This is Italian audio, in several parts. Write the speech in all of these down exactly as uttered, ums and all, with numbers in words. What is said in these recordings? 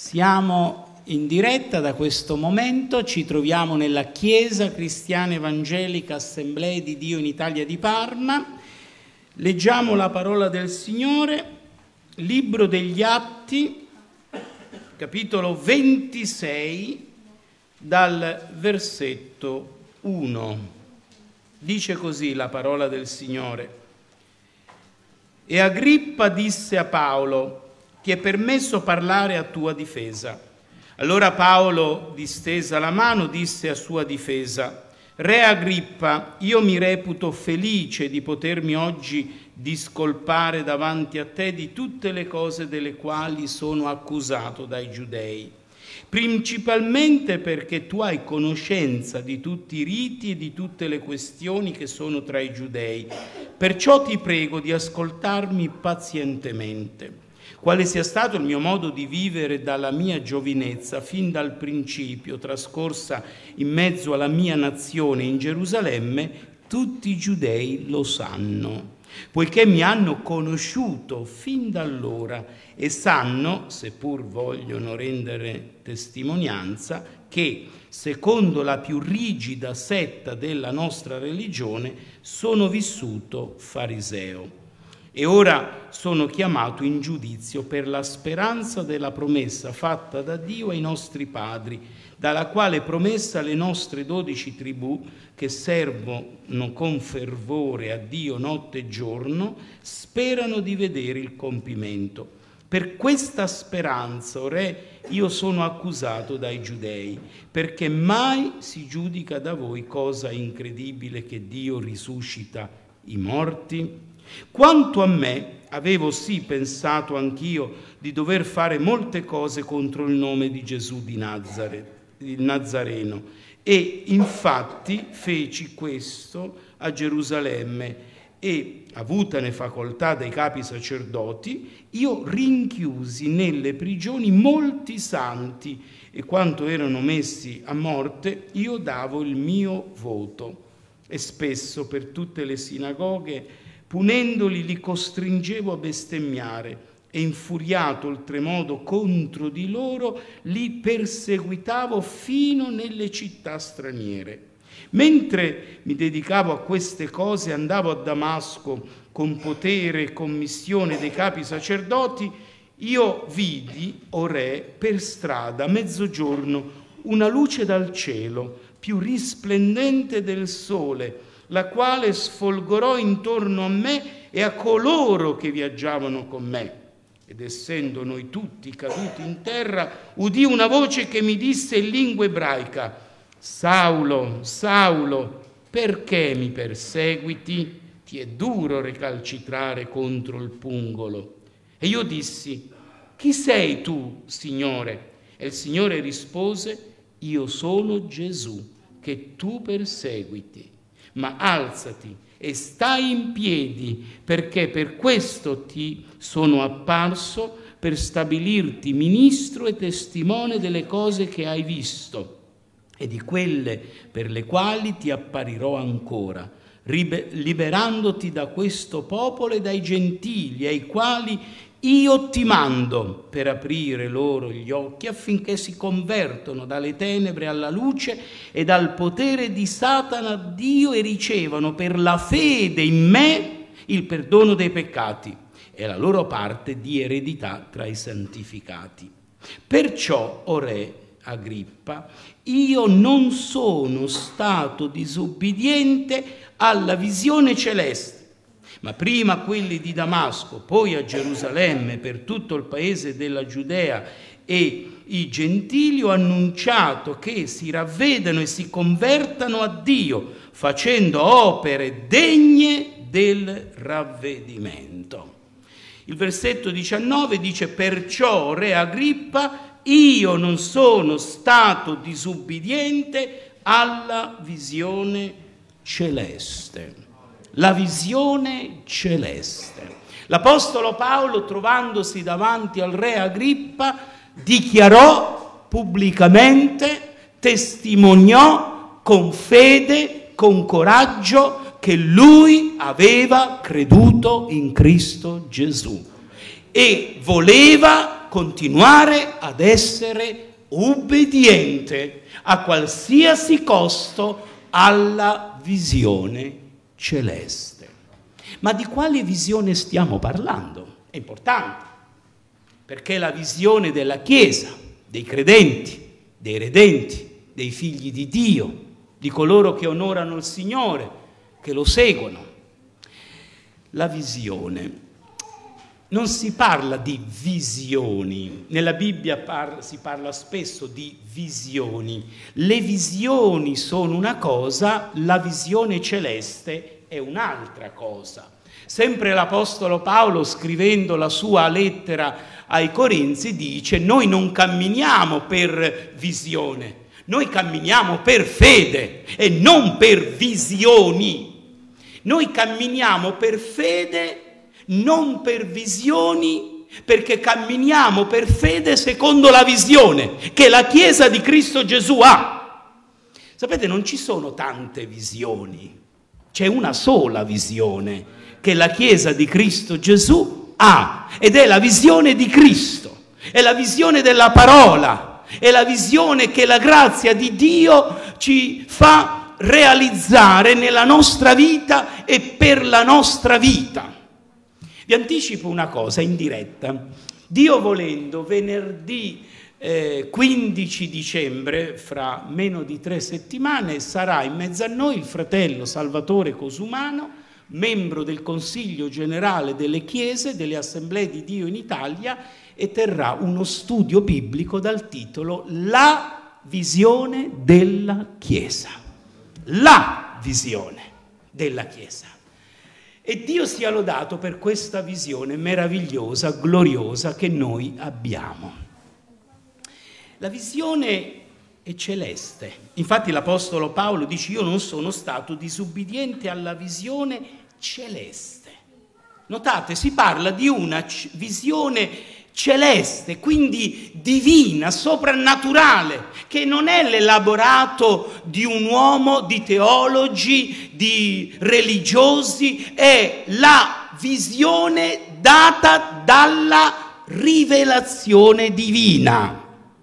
Siamo in diretta da questo momento, ci troviamo nella Chiesa Cristiana Evangelica Assemblee di Dio in Italia di Parma. Leggiamo la parola del Signore, Libro degli Atti, capitolo ventisei, dal versetto uno. Dice così la parola del Signore. E Agrippa disse a Paolo: ti è permesso parlare a tua difesa. Allora Paolo, distesa la mano, disse a sua difesa: Re Agrippa, io mi reputo felice di potermi oggi discolpare davanti a te di tutte le cose delle quali sono accusato dai giudei, principalmente perché tu hai conoscenza di tutti i riti e di tutte le questioni che sono tra i giudei. Perciò ti prego di ascoltarmi pazientemente. Quale sia stato il mio modo di vivere dalla mia giovinezza fin dal principio, trascorsa in mezzo alla mia nazione in Gerusalemme, tutti i giudei lo sanno, poiché mi hanno conosciuto fin da allora e sanno, seppur vogliono rendere testimonianza, che, secondo la più rigida setta della nostra religione, sono vissuto fariseo. E ora sono chiamato in giudizio per la speranza della promessa fatta da Dio ai nostri padri, dalla quale promessa le nostre dodici tribù, che servono con fervore a Dio notte e giorno, sperano di vedere il compimento. Per questa speranza, o Re, io sono accusato dai giudei, perché mai si giudica da voi cosa incredibile che Dio risuscita i morti? Quanto a me, avevo sì pensato anch'io di dover fare molte cose contro il nome di Gesù di Nazaret, il Nazareno, e infatti feci questo a Gerusalemme e, avutane facoltà dai capi sacerdoti, io rinchiusi nelle prigioni molti santi e quanto erano messi a morte io davo il mio voto e spesso per tutte le sinagoghe punendoli li costringevo a bestemmiare e infuriato oltremodo contro di loro li perseguitavo fino nelle città straniere. Mentre mi dedicavo a queste cose andavo a Damasco con potere e commissione dei capi sacerdoti, io vidi, o Re, per strada a mezzogiorno una luce dal cielo più risplendente del sole, la quale sfolgorò intorno a me e a coloro che viaggiavano con me. Ed essendo noi tutti caduti in terra, udì una voce che mi disse in lingua ebraica: Saulo, Saulo, perché mi perseguiti? Ti è duro recalcitrare contro il pungolo. E io dissi: chi sei tu, Signore? E il Signore rispose: io sono Gesù, che tu perseguiti. Ma alzati e stai in piedi, perché per questo ti sono apparso, per stabilirti ministro e testimone delle cose che hai visto e di quelle per le quali ti apparirò ancora, liberandoti da questo popolo e dai gentili, ai quali io ti mando per aprire loro gli occhi affinché si convertono dalle tenebre alla luce e dal potere di Satana a Dio e ricevano per la fede in me il perdono dei peccati e la loro parte di eredità tra i santificati. Perciò, o Re Agrippa, io non sono stato disubbidiente alla visione celeste, ma prima quelli di Damasco, poi a Gerusalemme, per tutto il paese della Giudea e i gentili, ho annunciato che si ravvedano e si convertano a Dio, facendo opere degne del ravvedimento. Il versetto diciannove dice: perciò, Re Agrippa, io non sono stato disubbidiente alla visione celeste. La visione celeste. L'Apostolo Paolo, trovandosi davanti al Re Agrippa, dichiarò pubblicamente, testimoniò con fede, con coraggio, che lui aveva creduto in Cristo Gesù e voleva continuare ad essere ubbidiente a qualsiasi costo alla visione celeste. Ma di quale visione stiamo parlando? È importante, perché la visione della Chiesa, dei credenti, dei redenti, dei figli di Dio, di coloro che onorano il Signore, che lo seguono. La visione. Non si parla di visioni. Nella Bibbia par- si parla spesso di visioni. Le visioni sono una cosa, la visione celeste è un'altra cosa. Sempre l'Apostolo Paolo, scrivendo la sua lettera ai Corinzi, dice: noi non camminiamo per visione, noi camminiamo per fede e non per visioni. Noi camminiamo per fede, non per visioni, perché camminiamo per fede secondo la visione che la Chiesa di Cristo Gesù ha. Sapete, non ci sono tante visioni, c'è una sola visione che la Chiesa di Cristo Gesù ha, ed è la visione di Cristo, è la visione della parola, è la visione che la grazia di Dio ci fa realizzare nella nostra vita e per la nostra vita. Vi anticipo una cosa in diretta. Dio volendo, venerdì eh, quindici dicembre, fra meno di tre settimane, sarà in mezzo a noi il fratello Salvatore Cosumano, membro del Consiglio Generale delle Chiese, delle Assemblee di Dio in Italia, e terrà uno studio biblico dal titolo La visione della Chiesa. La visione della Chiesa. E Dio sia lodato per questa visione meravigliosa, gloriosa che noi abbiamo. La visione è celeste. Infatti l'Apostolo Paolo dice: io non sono stato disubbidiente alla visione celeste. Notate, si parla di una visione celeste, quindi divina, soprannaturale, che non è l'elaborato di un uomo, di teologi, di religiosi, è la visione data dalla rivelazione divina.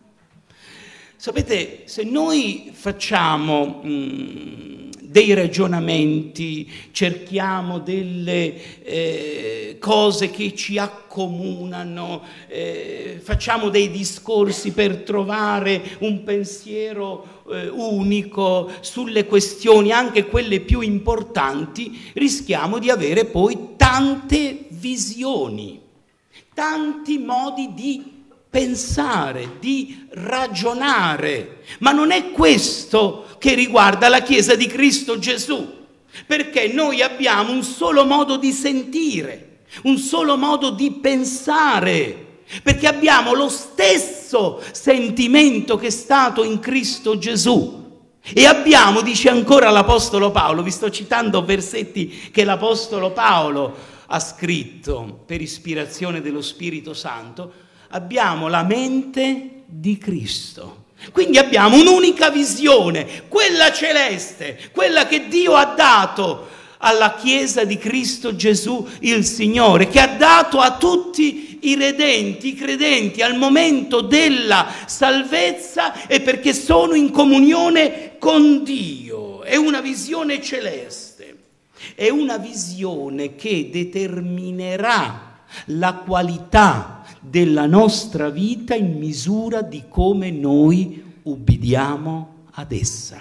Sapete, se noi facciamo mh, dei ragionamenti, cerchiamo delle eh, cose che ci accomunano, eh, facciamo dei discorsi per trovare un pensiero eh, unico sulle questioni, anche quelle più importanti, rischiamo di avere poi tante visioni, tanti modi di pensare, di ragionare, ma non è questo che riguarda la Chiesa di Cristo Gesù, perché noi abbiamo un solo modo di sentire, un solo modo di pensare, perché abbiamo lo stesso sentimento che è stato in Cristo Gesù. E abbiamo, dice ancora l'Apostolo Paolo, vi sto citando versetti che l'Apostolo Paolo ha scritto per ispirazione dello Spirito Santo, abbiamo la mente di Cristo. Quindi abbiamo un'unica visione, quella celeste, quella che Dio ha dato alla Chiesa di Cristo Gesù il Signore, che ha dato a tutti i redenti, i credenti al momento della salvezza, e perché sono in comunione con Dio. È una visione celeste, è una visione che determinerà la qualità della nostra vita in misura di come noi ubbidiamo ad essa.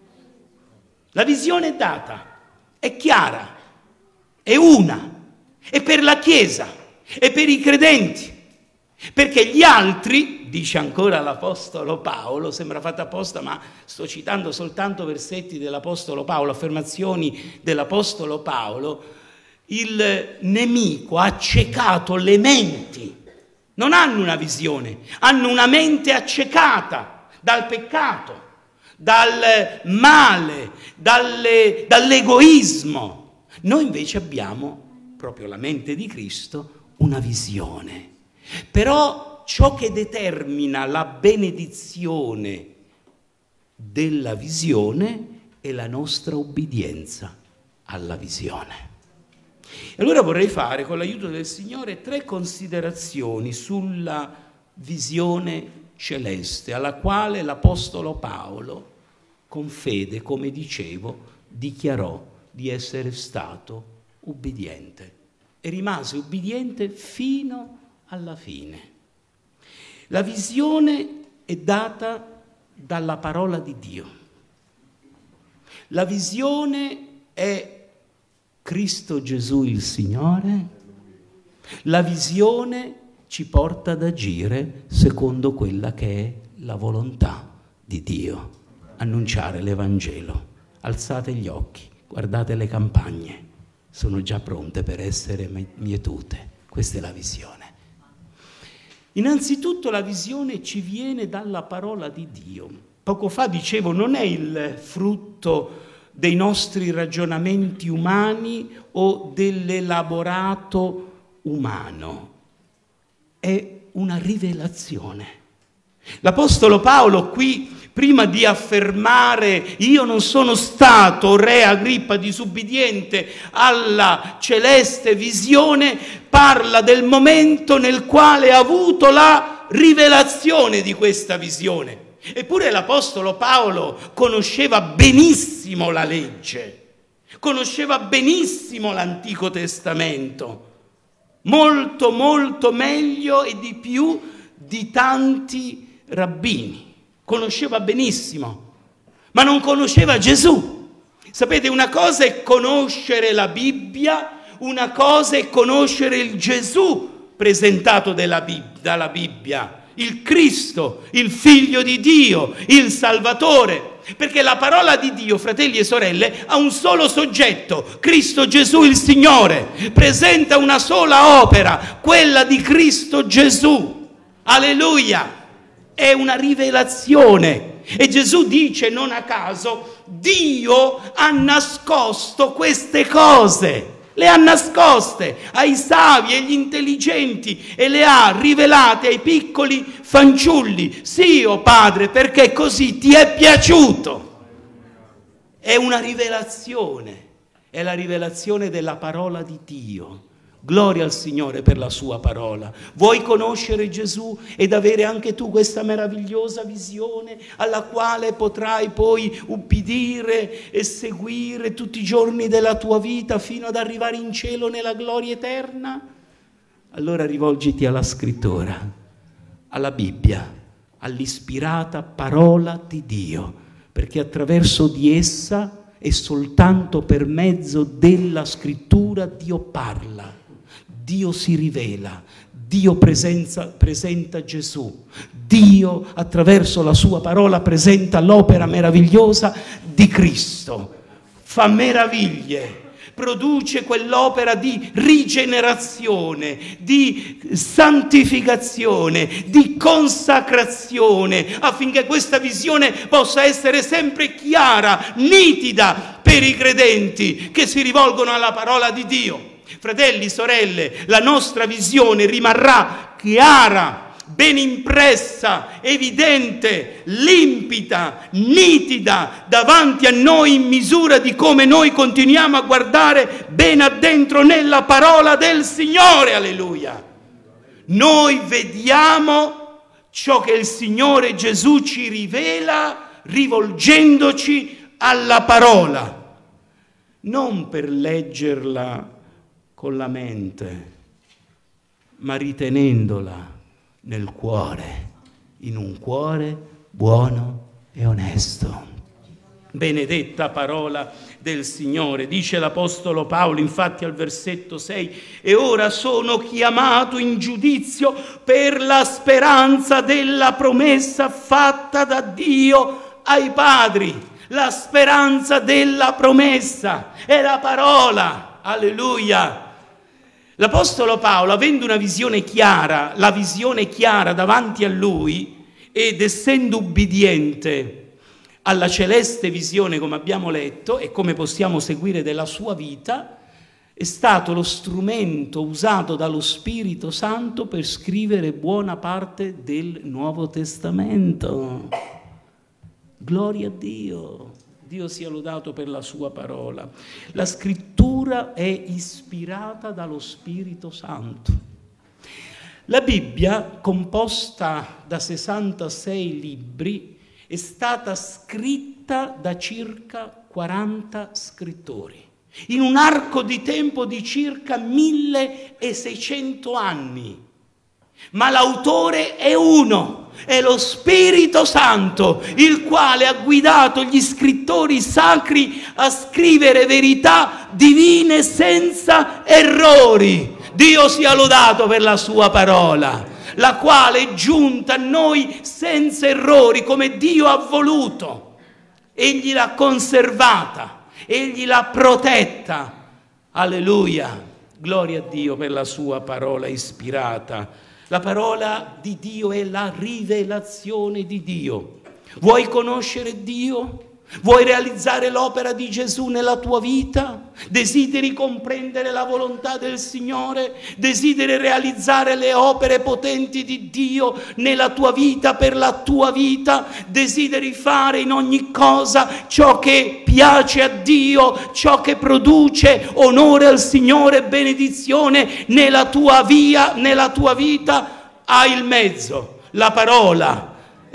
La visione è data, è chiara, è una, è per la Chiesa, è per i credenti, perché gli altri, dice ancora l'Apostolo Paolo, sembra fatta apposta, ma sto citando soltanto versetti dell'Apostolo Paolo, affermazioni dell'Apostolo Paolo, il nemico ha accecato le menti. Non hanno una visione, hanno una mente accecata dal peccato, dal male, dalle, dall'egoismo. Noi invece abbiamo, proprio la mente di Cristo, una visione. Però ciò che determina la benedizione della visione è la nostra obbedienza alla visione. E allora vorrei fare, con l'aiuto del Signore, tre considerazioni sulla visione celeste, alla quale l'Apostolo Paolo, con fede, come dicevo, dichiarò di essere stato ubbidiente e rimase ubbidiente fino alla fine. La visione è data dalla parola di Dio. La visione è Cristo Gesù il Signore. La visione ci porta ad agire secondo quella che è la volontà di Dio. Annunciare l'Evangelo. Alzate gli occhi, guardate le campagne, sono già pronte per essere mietute. Questa è la visione. Innanzitutto la visione ci viene dalla parola di Dio. Poco fa dicevo, non è il frutto dei nostri ragionamenti umani o dell'elaborato umano, è una rivelazione. L'Apostolo Paolo qui, prima di affermare io non sono stato, re Agrippa, disubbidiente alla celeste visione, parla del momento nel quale ha avuto la rivelazione di questa visione. Eppure l'Apostolo Paolo conosceva benissimo la legge, conosceva benissimo l'Antico Testamento, molto molto meglio e di più di tanti rabbini. Conosceva benissimo, ma non conosceva Gesù. Sapete, una cosa è conoscere la Bibbia, una cosa è conoscere il Gesù presentato dalla Bibbia, il Cristo, il Figlio di Dio, il Salvatore. Perché la parola di Dio, fratelli e sorelle, ha un solo soggetto, Cristo Gesù il Signore. Presenta una sola opera, quella di Cristo Gesù. Alleluia! È una rivelazione. E Gesù dice, non a caso, Dio ha nascosto queste cose. Le ha nascoste ai savi e agli intelligenti e le ha rivelate ai piccoli fanciulli. Sì, o Padre, perché così ti è piaciuto. È una rivelazione, è la rivelazione della parola di Dio. Gloria al Signore per la sua parola. Vuoi conoscere Gesù ed avere anche tu questa meravigliosa visione alla quale potrai poi ubbidire e seguire tutti i giorni della tua vita fino ad arrivare in cielo nella gloria eterna? Allora rivolgiti alla Scrittura, alla Bibbia, all'ispirata parola di Dio, perché attraverso di essa e soltanto per mezzo della Scrittura Dio parla. Dio si rivela, Dio presenza, presenta Gesù, Dio attraverso la sua parola presenta l'opera meravigliosa di Cristo, fa meraviglie, produce quell'opera di rigenerazione, di santificazione, di consacrazione, affinché questa visione possa essere sempre chiara, nitida per i credenti che si rivolgono alla parola di Dio. Fratelli, sorelle, la nostra visione rimarrà chiara, ben impressa, evidente, limpida, nitida davanti a noi in misura di come noi continuiamo a guardare ben addentro nella parola del Signore. Alleluia! Noi vediamo ciò che il Signore Gesù ci rivela rivolgendoci alla parola, non per leggerla con la mente, ma ritenendola nel cuore, in un cuore buono e onesto. Benedetta parola del Signore. Dice l'Apostolo Paolo, infatti, al versetto sei, e ora sono chiamato in giudizio per la speranza della promessa fatta da Dio ai padri. La speranza della promessa è la parola. Alleluia! L'Apostolo Paolo, avendo una visione chiara, la visione chiara davanti a lui, ed essendo ubbidiente alla celeste visione, come abbiamo letto, e come possiamo seguire della sua vita, è stato lo strumento usato dallo Spirito Santo per scrivere buona parte del Nuovo Testamento. Gloria a Dio! Dio sia lodato per la sua parola. La scrittura è ispirata dallo Spirito Santo. La Bibbia, composta da sessantasei libri, è stata scritta da circa quaranta scrittori, in un arco di tempo di circa milleseicento anni. Ma l'autore è uno, è lo Spirito Santo, il quale ha guidato gli scrittori sacri a scrivere verità divine senza errori. Dio sia lodato per la sua parola, la quale è giunta a noi senza errori, come Dio ha voluto. Egli l'ha conservata, Egli l'ha protetta. Alleluia, gloria a Dio per la sua parola ispirata. La parola di Dio è la rivelazione di Dio. Vuoi conoscere Dio? Vuoi realizzare l'opera di Gesù nella tua vita? Desideri comprendere la volontà del Signore? Desideri realizzare le opere potenti di Dio nella tua vita, per la tua vita? Desideri fare in ogni cosa ciò che piace a Dio, ciò che produce onore al Signore e benedizione nella tua via, nella tua vita? Hai il mezzo, la parola,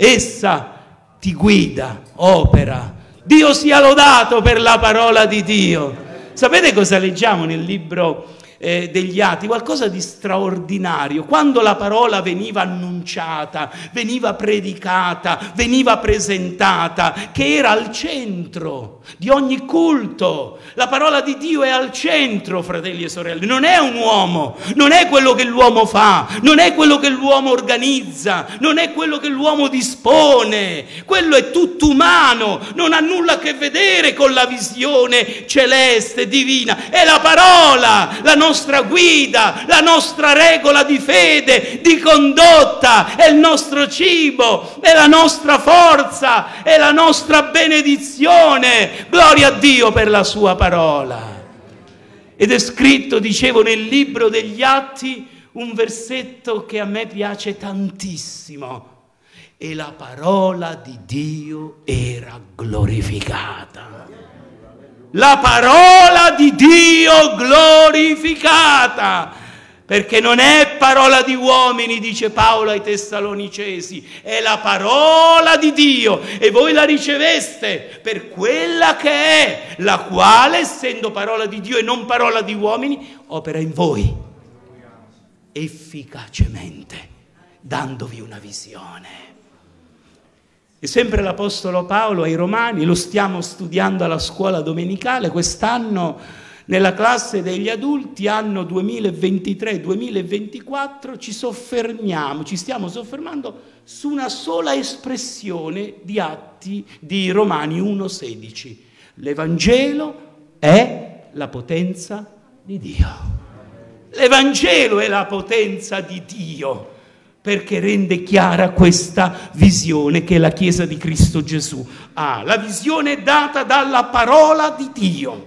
essa ti guida, opera. Dio sia lodato per la parola di Dio. Sapete cosa leggiamo nel libro eh, degli Atti? Qualcosa di straordinario. Quando la parola veniva annunciata, veniva predicata, veniva presentata, che era al centro di ogni culto. La parola di Dio è al centro, fratelli e sorelle. Non è un uomo, non è quello che l'uomo fa, non è quello che l'uomo organizza, non è quello che l'uomo dispone. Quello è tutto umano, non ha nulla a che vedere con la visione celeste, divina. È la parola, la nostra guida, la nostra regola di fede, di condotta, è il nostro cibo, è la nostra forza, è la nostra benedizione. Gloria a Dio per la sua parola. Ed è scritto, dicevo, nel libro degli Atti un versetto che a me piace tantissimo: e la parola di Dio era glorificata. La parola di Dio glorificata, perché non è parola di uomini, dice Paolo ai Tessalonicesi, è la parola di Dio, e voi la riceveste per quella che è, la quale, essendo parola di Dio e non parola di uomini, opera in voi efficacemente, dandovi una visione. E sempre l'Apostolo Paolo ai Romani, lo stiamo studiando alla scuola domenicale, quest'anno nella classe degli adulti, anno duemilaventitré duemilaventiquattro, ci soffermiamo, ci stiamo soffermando su una sola espressione di Atti di Romani uno sedici. L'Evangelo è la potenza di Dio. L'Evangelo è la potenza di Dio, perché rende chiara questa visione che la Chiesa di Cristo Gesù ha. La visione data dalla parola di Dio.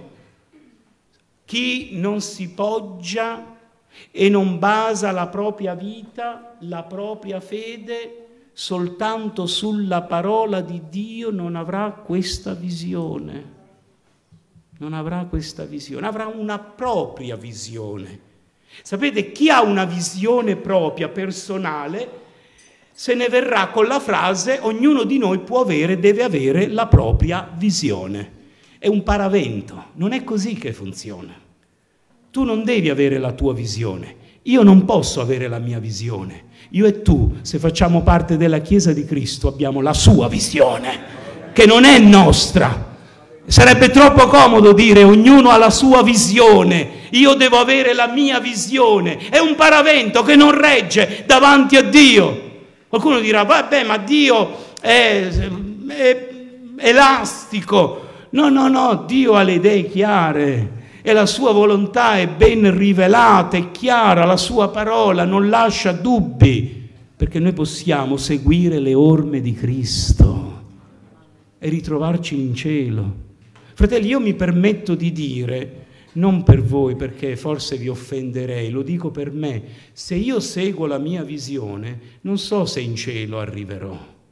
Chi non si poggia e non basa la propria vita, la propria fede, soltanto sulla parola di Dio, non avrà questa visione. Non avrà questa visione, avrà una propria visione. Sapete, chi ha una visione propria, personale, se ne verrà con la frase: ognuno di noi può avere, deve avere la propria visione. È un paravento, non è così che funziona. Tu non devi avere la tua visione, io non posso avere la mia visione. Io e tu, se facciamo parte della Chiesa di Cristo, abbiamo la sua visione, che non è nostra. Sarebbe troppo comodo dire ognuno ha la sua visione, io devo avere la mia visione. È un paravento che non regge davanti a Dio. Qualcuno dirà: vabbè, ma Dio è, è elastico. No, no, no, Dio ha le idee chiare e la sua volontà è ben rivelata, è chiara, la sua parola non lascia dubbi, perché noi possiamo seguire le orme di Cristo e ritrovarci in cielo. Fratelli, io mi permetto di dire, non per voi perché forse vi offenderei, lo dico per me: se io seguo la mia visione, non so se in cielo arriverò.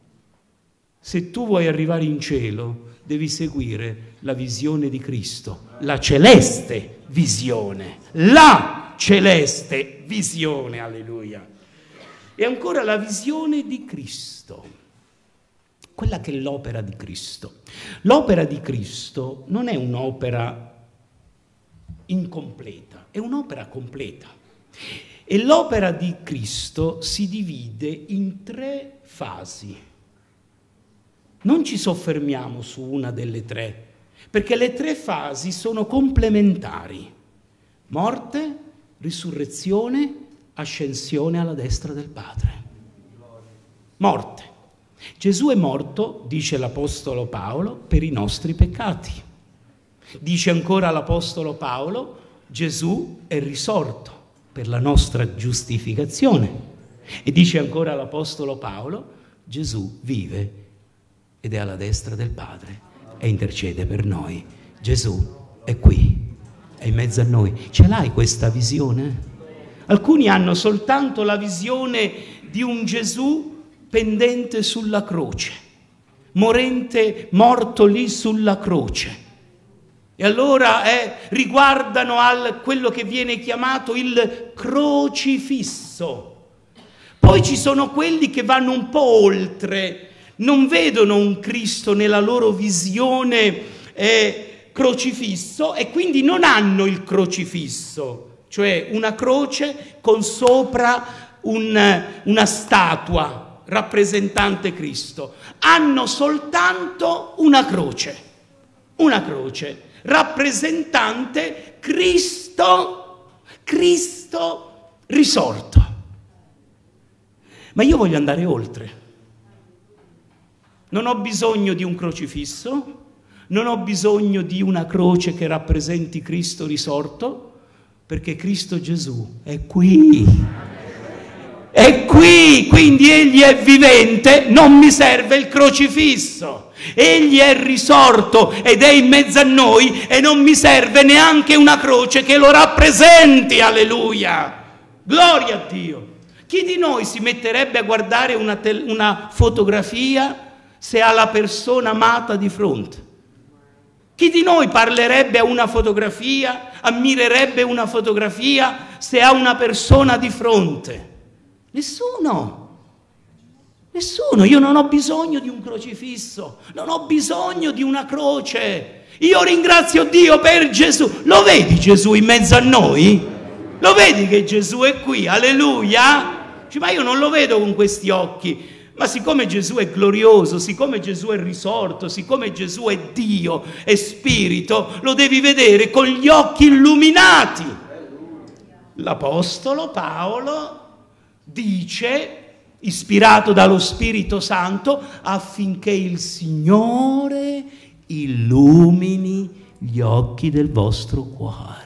Se tu vuoi arrivare in cielo, devi seguire la visione di Cristo, la celeste visione, la celeste visione, alleluia. E ancora la visione di Cristo, quella che è l'opera di Cristo. L'opera di Cristo non è un'opera incompleta, è un'opera completa. E l'opera di Cristo si divide in tre fasi. Non ci soffermiamo su una delle tre, perché le tre fasi sono complementari. Morte, risurrezione, ascensione alla destra del Padre. Morte. Gesù è morto, dice l'Apostolo Paolo, per i nostri peccati. Dice ancora l'Apostolo Paolo, Gesù è risorto per la nostra giustificazione. E dice ancora l'Apostolo Paolo, Gesù vive ed è alla destra del Padre e intercede per noi. Gesù è qui, è in mezzo a noi. Ce l'hai questa visione? Alcuni hanno soltanto la visione di un Gesù pendente sulla croce, morente, morto lì sulla croce. E allora eh, riguardano al quello che viene chiamato il crocifisso. Poi ci sono quelli che vanno un po' oltre, non vedono un Cristo nella loro visione eh, crocifisso e quindi non hanno il crocifisso, cioè una croce con sopra un, una statua rappresentante Cristo. Hanno soltanto una croce, una croce rappresentante Cristo, Cristo risorto. Ma io voglio andare oltre. Non ho bisogno di un crocifisso, non ho bisogno di una croce che rappresenti Cristo risorto, perché Cristo Gesù è qui. È qui, quindi Egli è vivente, non mi serve il crocifisso. Egli è risorto ed è in mezzo a noi e non mi serve neanche una croce che lo rappresenti, alleluia. Gloria a Dio. Chi di noi si metterebbe a guardare una, una fotografia se ha la persona amata di fronte? Chi di noi parlerebbe a una fotografia, ammirerebbe una fotografia se ha una persona di fronte? Nessuno. Nessuno. Io non ho bisogno di un crocifisso, non ho bisogno di una croce. Io ringrazio Dio per Gesù. Lo vedi Gesù in mezzo a noi? Lo vedi che Gesù è qui? Alleluia. Dice, ma io non lo vedo con questi occhi. Ma siccome Gesù è glorioso, siccome Gesù è risorto, siccome Gesù è Dio, è Spirito, lo devi vedere con gli occhi illuminati. L'Apostolo Paolo dice, ispirato dallo Spirito Santo, affinché il Signore illumini gli occhi del vostro cuore.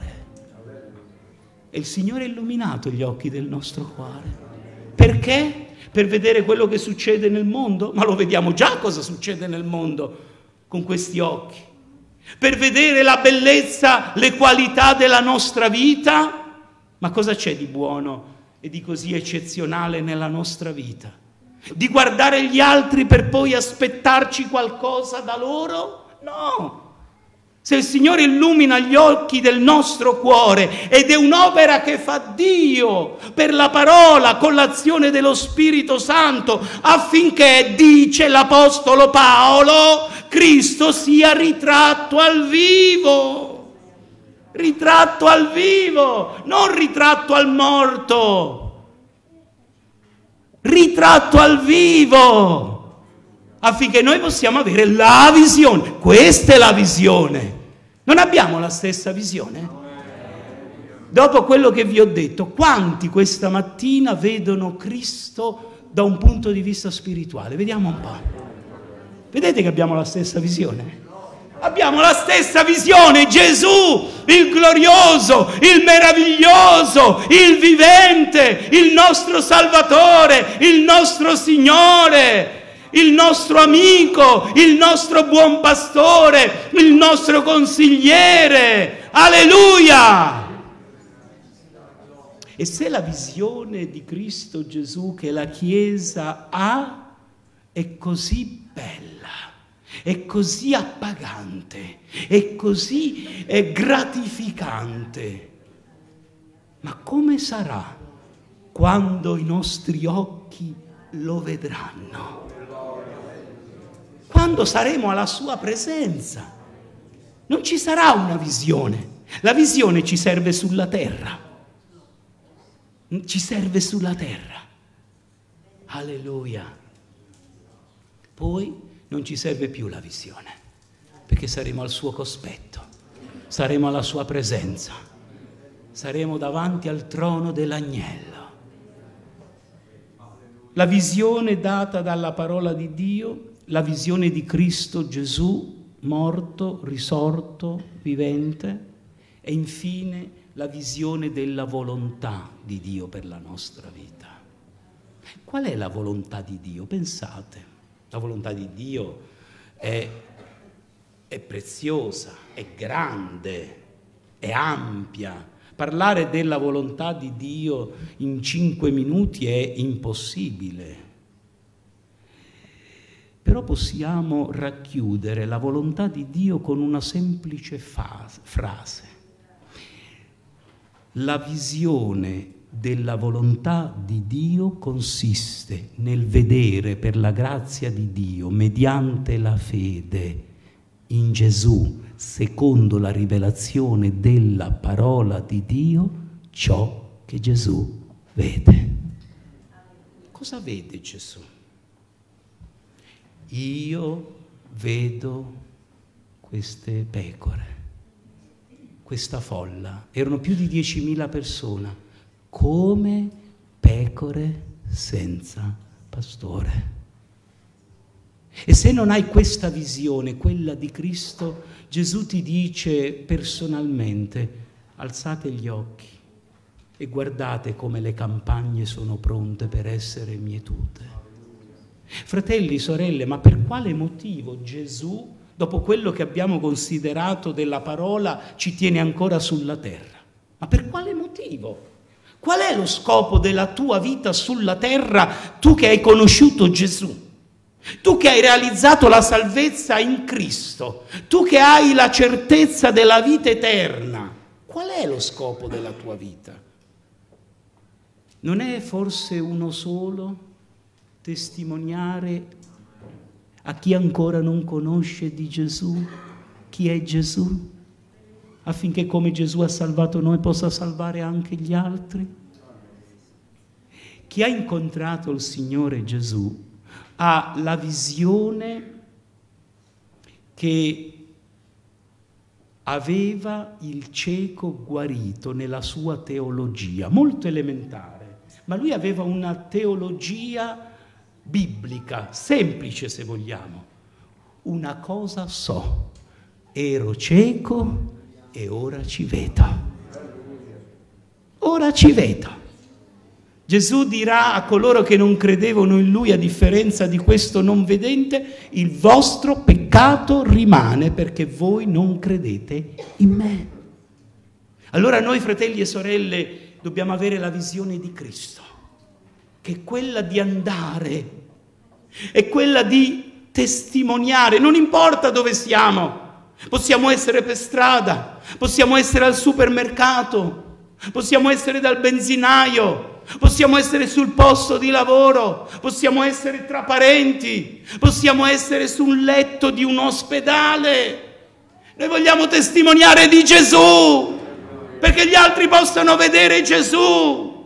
E il Signore ha illuminato gli occhi del nostro cuore. Perché? Per vedere quello che succede nel mondo? Ma lo vediamo già cosa succede nel mondo con questi occhi. Per vedere la bellezza, le qualità della nostra vita? Ma cosa c'è di buono e di così eccezionale nella nostra vita? Di guardare gli altri per poi aspettarci qualcosa da loro? No! Se il Signore illumina gli occhi del nostro cuore, ed è un'opera che fa Dio per la parola, con l'azione dello Spirito Santo, affinché, dice l'Apostolo Paolo, Cristo sia ritratto al vivo. Ritratto al vivo, non ritratto al morto. Ritratto al vivo. Affinché noi possiamo avere la visione. Questa è la visione. Non abbiamo la stessa visione? Dopo quello che vi ho detto, quanti questa mattina vedono Cristo da un punto di vista spirituale? Vediamo un po'. Vedete che abbiamo la stessa visione? Abbiamo la stessa visione. Gesù, il glorioso, il meraviglioso, il vivente, il nostro Salvatore, il nostro Signore, il nostro amico, il nostro buon pastore, il nostro consigliere. Alleluia! E se la visione di Cristo Gesù che la Chiesa ha è così bella, è così appagante, è così è gratificante, ma come sarà quando i nostri occhi occhi lo vedranno. Quando saremo alla sua presenza, non ci sarà una visione. La visione ci serve sulla terra. Ci serve sulla terra. Alleluia. Poi non ci serve più la visione, perché saremo al suo cospetto, saremo alla sua presenza, saremo davanti al trono dell'agnello. La visione data dalla parola di Dio, la visione di Cristo Gesù, morto, risorto, vivente, e infine la visione della volontà di Dio per la nostra vita. Qual è la volontà di Dio? Pensate, la volontà di Dio è, è preziosa, è grande, è ampia. Parlare della volontà di Dio in cinque minuti è impossibile. Però possiamo racchiudere la volontà di Dio con una semplice frase. La visione della volontà di Dio consiste nel vedere per la grazia di Dio, mediante la fede in Gesù, secondo la rivelazione della parola di Dio, ciò che Gesù vede. Cosa vede Gesù? Io vedo queste pecore, questa folla, erano più di diecimila persone, come pecore senza pastore. E se non hai questa visione, quella di Cristo, Gesù ti dice personalmente: alzate gli occhi e guardate come le campagne sono pronte per essere mietute. Fratelli, sorelle, ma per quale motivo Gesù, dopo quello che abbiamo considerato della parola, ci tiene ancora sulla terra? Ma per quale motivo? Qual è lo scopo della tua vita sulla terra, tu che hai conosciuto Gesù? Tu che hai realizzato la salvezza in Cristo, tu che hai la certezza della vita eterna, qual è lo scopo della tua vita? Non è forse uno solo? Testimoniare a chi ancora non conosce di Gesù chi è Gesù, affinché come Gesù ha salvato noi possa salvare anche gli altri? Chi ha incontrato il Signore Gesù ha la visione che aveva il cieco guarito nella sua teologia, molto elementare, ma lui aveva una teologia biblica, semplice se vogliamo. Una cosa so, ero cieco e ora ci vedo. Ora ci vedo. Gesù dirà a coloro che non credevano in Lui, a differenza di questo non vedente: il vostro peccato rimane perché voi non credete in me. Allora noi, fratelli e sorelle, dobbiamo avere la visione di Cristo, che è quella di andare, è quella di testimoniare, non importa dove siamo. Possiamo essere per strada, possiamo essere al supermercato, possiamo essere dal benzinaio, possiamo essere sul posto di lavoro, possiamo essere tra parenti, possiamo essere sul letto di un ospedale. Noi vogliamo testimoniare di Gesù perché gli altri possano vedere Gesù.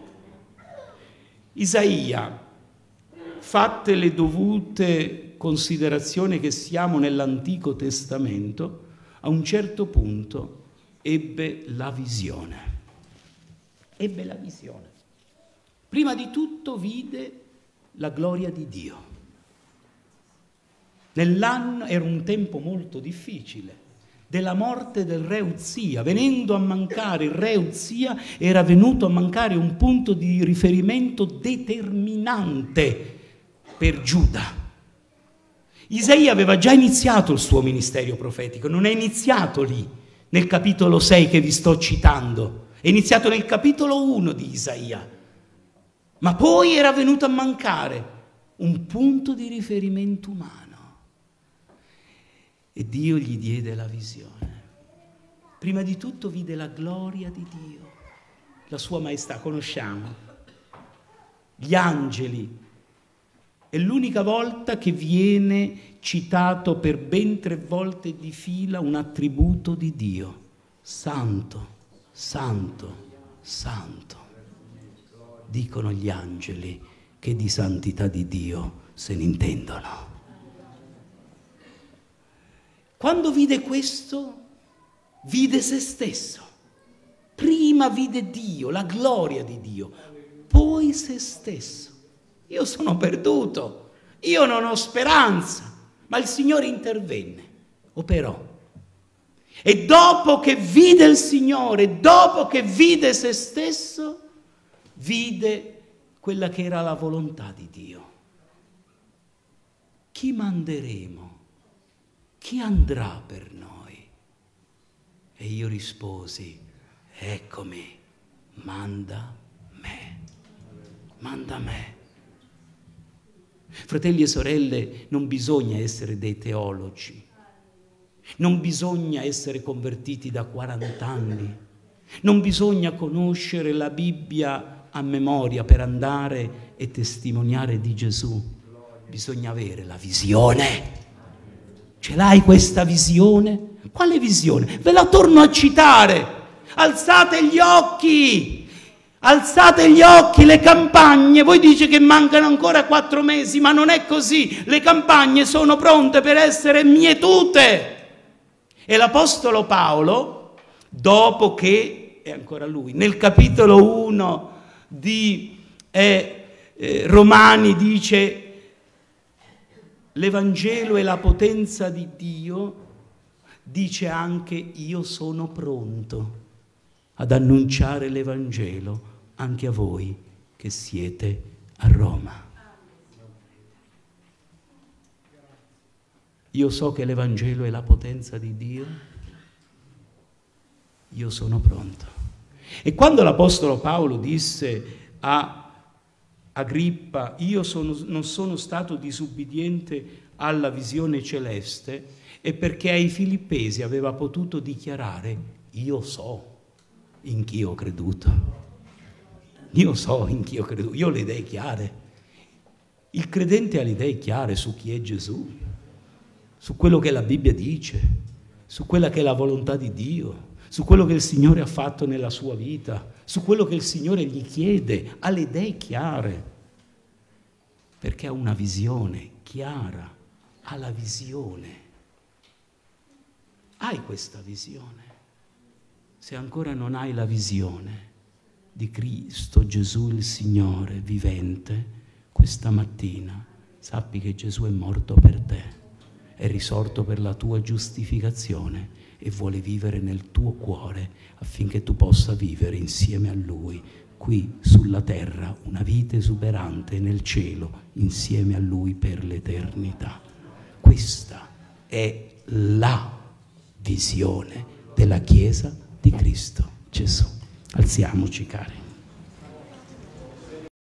Isaia, fatte le dovute considerazioni che siamo nell'Antico Testamento, a un certo punto ebbe la visione. Ebbe la visione. Prima di tutto vide la gloria di Dio. Nell'anno, era un tempo molto difficile, della morte del re Uzia. Venendo a mancare il re Uzia, era venuto a mancare un punto di riferimento determinante per Giuda. Isaia aveva già iniziato il suo ministero profetico, non è iniziato lì, nel capitolo sei che vi sto citando, è iniziato nel capitolo uno di Isaia. Ma poi era venuto a mancare un punto di riferimento umano. E Dio gli diede la visione. Prima di tutto vide la gloria di Dio, la sua maestà, conosciamo. Gli angeli è l'unica volta che viene citato per ben tre volte di fila un attributo di Dio. Santo, santo, santo. Dicono gli angeli che di santità di Dio se ne intendono. Quando vide questo, vide se stesso. Prima vide Dio, la gloria di Dio, poi se stesso. Io sono perduto, io non ho speranza, ma il Signore intervenne, operò. E dopo che vide il Signore, dopo che vide se stesso, vide quella che era la volontà di Dio. Chi manderemo? Chi andrà per noi? E io risposi, eccomi, manda me, manda me. Fratelli e sorelle, non bisogna essere dei teologi, non bisogna essere convertiti da quaranta anni, non bisogna conoscere la Bibbia a memoria per andare e testimoniare di Gesù. Bisogna avere la visione. Ce l'hai questa visione? Quale visione? Ve la torno a citare. Alzate gli occhi, alzate gli occhi, le campagne. Voi dite che mancano ancora quattro mesi, ma non è così. Le campagne sono pronte per essere mietute. E l'Apostolo Paolo, dopo che, è ancora lui, nel capitolo uno di eh, eh, Romani dice: l'Evangelo è la potenza di Dio, dice anche: io sono pronto ad annunciare l'Evangelo anche a voi che siete a Roma. Io so che l'Evangelo è la potenza di Dio, io sono pronto. E quando l'Apostolo Paolo disse a Agrippa: io sono, non sono stato disubbidiente alla visione celeste, è perché ai Filippesi aveva potuto dichiarare: io so in chi ho creduto, io so in chi ho creduto, io ho le idee chiare. Il credente ha le idee chiare su chi è Gesù, su quello che la Bibbia dice, su quella che è la volontà di Dio, su quello che il Signore ha fatto nella sua vita, su quello che il Signore gli chiede, ha le idee chiare, perché ha una visione chiara, ha la visione. Hai questa visione? Se ancora non hai la visione di Cristo Gesù il Signore vivente, questa mattina sappi che Gesù è morto per te, è risorto per la tua giustificazione e vuole vivere nel tuo cuore affinché tu possa vivere insieme a Lui qui sulla terra una vita esuberante nel cielo insieme a Lui per l'eternità. Questa è la visione della Chiesa di Cristo Gesù. Alziamoci, cari.